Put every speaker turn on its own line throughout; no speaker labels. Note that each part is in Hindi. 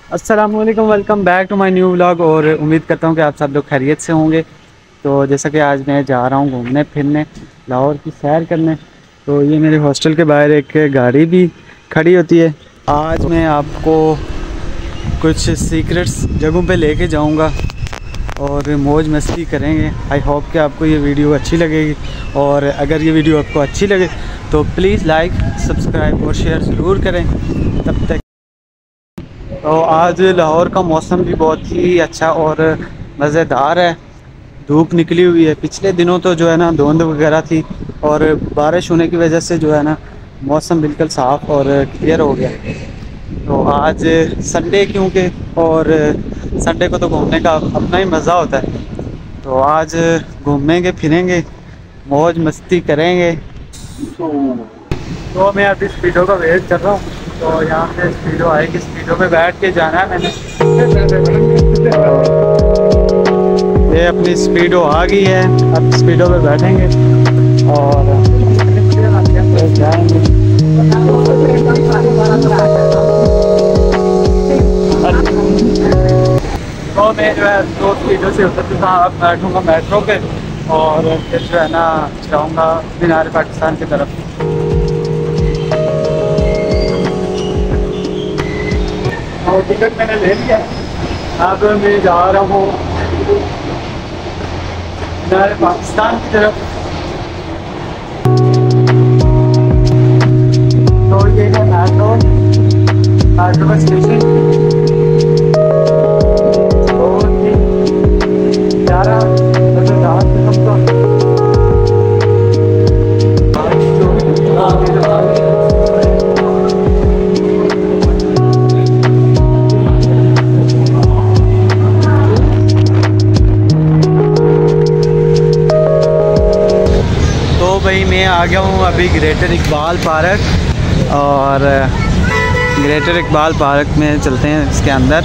अस्सलाम वालेकुम, welcome back to my new vlog. और उम्मीद करता हूँ कि आप सब लोग खैरियत से होंगे। तो जैसा कि आज मैं जा रहा हूँ घूमने फिरने, लाहौर की सैर करने। तो ये मेरे हॉस्टल के बाहर एक गाड़ी भी खड़ी होती है। आज मैं आपको कुछ सीक्रेट्स जगहों पे लेके जाऊँगा और मौज मस्ती करेंगे। आई होप कि आपको ये वीडियो अच्छी लगेगी, और अगर ये वीडियो आपको अच्छी लगे तो प्लीज़ लाइक, सब्सक्राइब और शेयर ज़रूर करें। तब तक तो आज लाहौर का मौसम भी बहुत ही अच्छा और मज़ेदार है। धूप निकली हुई है। पिछले दिनों तो जो है ना धुंध वगैरह थी, और बारिश होने की वजह से जो है ना मौसम बिल्कुल साफ़ और क्लियर हो गया। तो आज संडे क्योंकि, और संडे को तो घूमने का अपना ही मज़ा होता है। तो आज घूमेंगे फिरेंगे, मौज मस्ती करेंगे। तो मैं अभी स्पीडो का वेट कर रहा हूँ। तो यहाँ पे स्पीडो आएगी, स्पीडो पे बैठ के जाना है मैंने। ये अपनी स्पीडो आ गई है, अब स्पीडो पे बैठेंगे और जाएंगे। तो मैं जो है दो स्पीडो से उतर चुका, अब बैठूँगा मेट्रो पे और फिर जो है ना जाऊँगा मीनार पाकिस्तान की तरफ। और टिकट मैंने ले लिया। अब मैं जा रहा हूँ मीनार पाकिस्तान की तरफ। तो ये है मेट्रो का स्टेशन। बहुत ही प्यारा मज़ेदार किस्म का। भाई मैं आ गया हूँ अभी ग्रेटर इकबाल पार्क, और ग्रेटर इकबाल पार्क में चलते हैं इसके अंदर।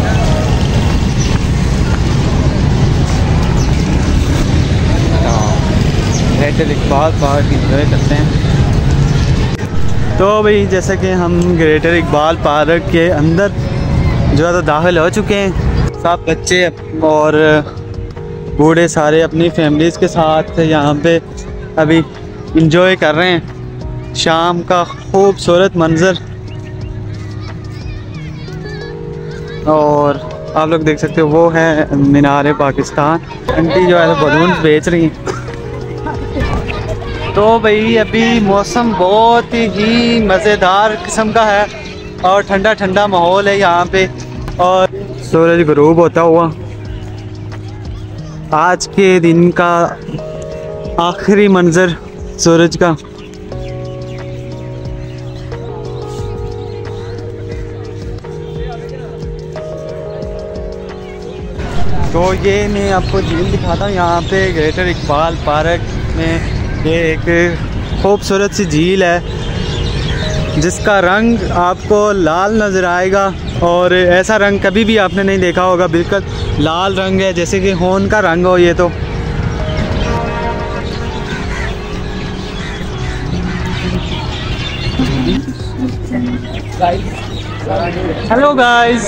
ग्रेटर इकबाल पार्क इंजॉय करते हैं। तो भाई जैसा कि हम ग्रेटर इकबाल पार्क के अंदर जो है तो दाखिल हो चुके हैं। सब बच्चे और बूढ़े सारे अपनी फैमिलीज़ के साथ यहाँ पे अभी इंजॉय कर रहे हैं शाम का खूबसूरत मंज़र। और आप लोग देख सकते हो वो है मीनार पाकिस्तान। आंटी जो है तो बलून्स बेच रही हैं। तो भाई अभी मौसम बहुत ही मज़ेदार किस्म का है और ठंडा ठंडा माहौल है यहाँ पे, और सूरज ग़ुरूब होता हुआ आज के दिन का आखिरी मंजर सूरज का। तो ये मैं आपको झील दिखाता हूँ यहाँ पे ग्रेटर इकबाल पार्क में। ये एक खूबसूरत सी झील है जिसका रंग आपको लाल नज़र आएगा, और ऐसा रंग कभी भी आपने नहीं देखा होगा। बिल्कुल लाल रंग है जैसे कि होन का रंग हो ये। तो हेलो गाइस,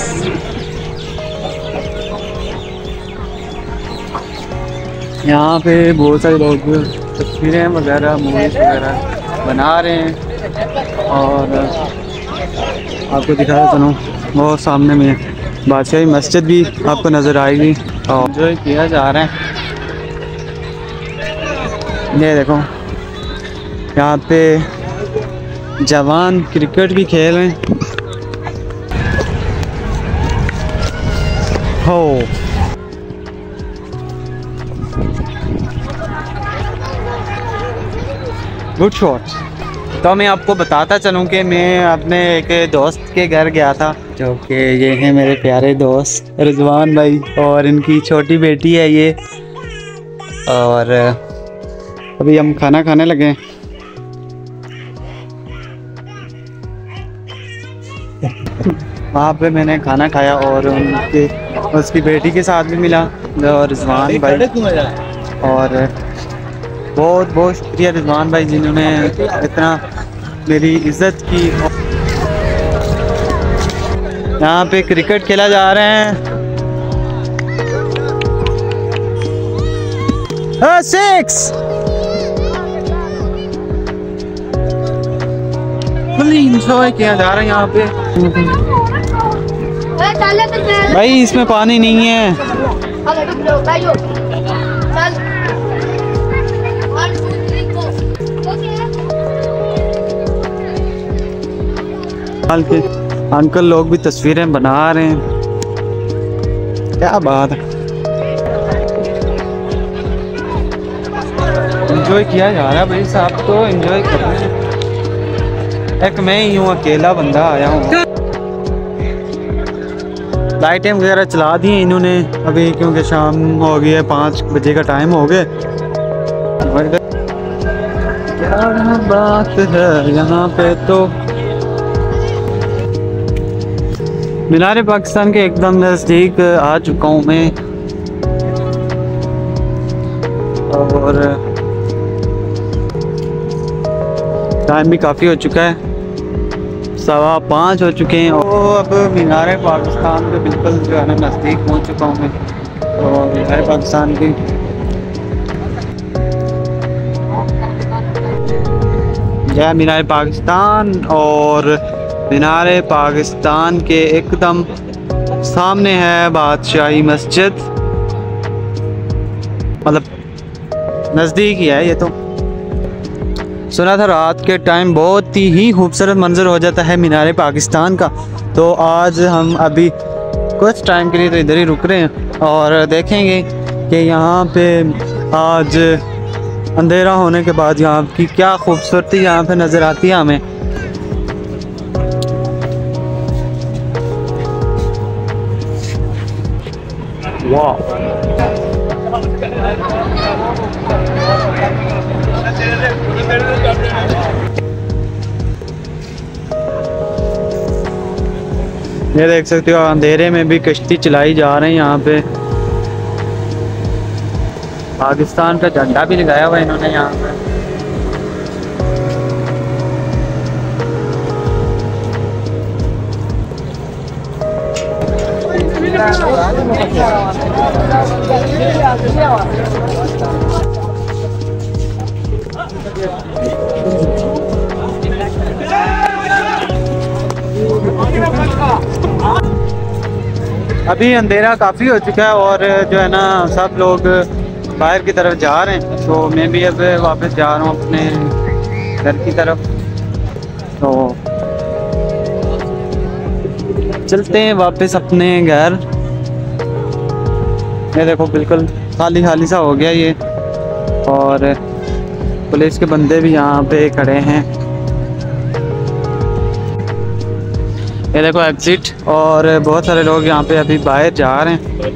यहाँ पे बहुत सारे लोग तस्वीरें वगैरह मूवीज़ वगैरह बना रहे हैं, और आपको दिखाया चलूँ बहुत सामने में बादशाही मस्जिद भी आपको नज़र आएगी और जो किया जा रहा है। ये देखो यहाँ पे जवान क्रिकेट भी खेल रहे हैं। हो गुड शॉट। तो मैं आपको बताता चलूँ कि मैं अपने एक दोस्त के घर गया था, जो कि ये हैं मेरे प्यारे दोस्त रिजवान भाई, और इनकी छोटी बेटी है ये। और अभी हम खाना खाने लगे। वहाँ पे मैंने खाना खाया और उसकी बेटी के साथ भी मिला, और रिजवान भाई। और बहुत बहुत शुक्रिया रिजवान भाई जिन्होंने इतना मेरी इज़्ज़त की। यहाँ पे क्रिकेट खेला जा रहे हैं। 6 एंजॉय किया जा रहा है यहाँ पे। भाई इसमें पानी नहीं है। अंकल लोग भी तस्वीरें बना रहे हैं, क्या बात है। एंजॉय किया जा रहा है भाई साहब, तो एंजॉय कर रहे हैं। एक मैं ही हूँ, अकेला बंदा आया हूँ। लाइटें वगैरह चला दी हैं इन्होंने अभी, क्योंकि शाम हो गई है, 5 बजे का टाइम हो गया। क्या बात है यहाँ पे। तो मीनार पाकिस्तान के एकदम नज़दीक आ चुका हूँ मैं, और टाइम भी काफ़ी हो चुका है, 5:15 हो चुके हैं। और अब मीनार पाकिस्तान के बिल्कुल जो है ना नज़दीक पहुँच चुका हूँ मैं। तो मीनार पाकिस्तान की जय मीनार पाकिस्तान, और मीनार पाकिस्तान के एकदम सामने है बादशाही मस्जिद, मतलब नज़दीक ही है ये। तो सुना था रात के टाइम बहुत ही खूबसूरत मंजर हो जाता है मीनार पाकिस्तान का। तो आज हम अभी कुछ टाइम के लिए तो इधर ही रुक रहे हैं और देखेंगे कि यहाँ पे आज अंधेरा होने के बाद यहाँ की क्या खूबसूरती यहाँ पे नज़र आती है हमें। वाह, ये देख सकते हो अंधेरे में भी कश्ती चलाई जा रही है। यहाँ पे पाकिस्तान का झंडा भी लगाया हुआ है इन्होंने यहाँ पे। अभी अंधेरा काफ़ी हो चुका है और जो है ना सब लोग बाहर की तरफ जा रहे हैं। तो मैं भी अब वापस जा रहा हूँ अपने घर की तरफ। तो चलते हैं वापस अपने घर। ये देखो बिल्कुल खाली खाली सा हो गया ये, और पुलिस के बंदे भी यहाँ पे खड़े हैं। ये देखो एग्जिट, और बहुत सारे लोग यहाँ पे अभी बाहर जा रहे हैं।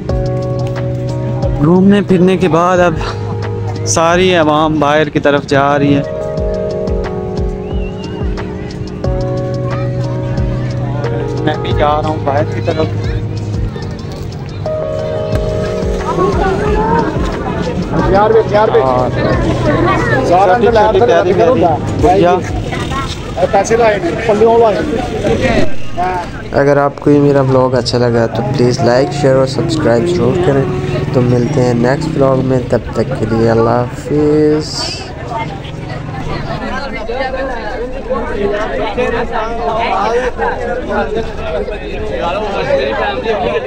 घूमने फिरने के बाद अब सारी आवाम बाहर की तरफ जा रही है। मैं भी जा रहा हूँ बाहर की तरफ।
अगर आपको ये मेरा व्लॉग अच्छा लगा तो प्लीज़ लाइक, शेयर और सब्सक्राइब ज़रूर करें। तो मिलते हैं नेक्स्ट व्लॉग में, तब तक के लिए अल्लाह हाफिज़।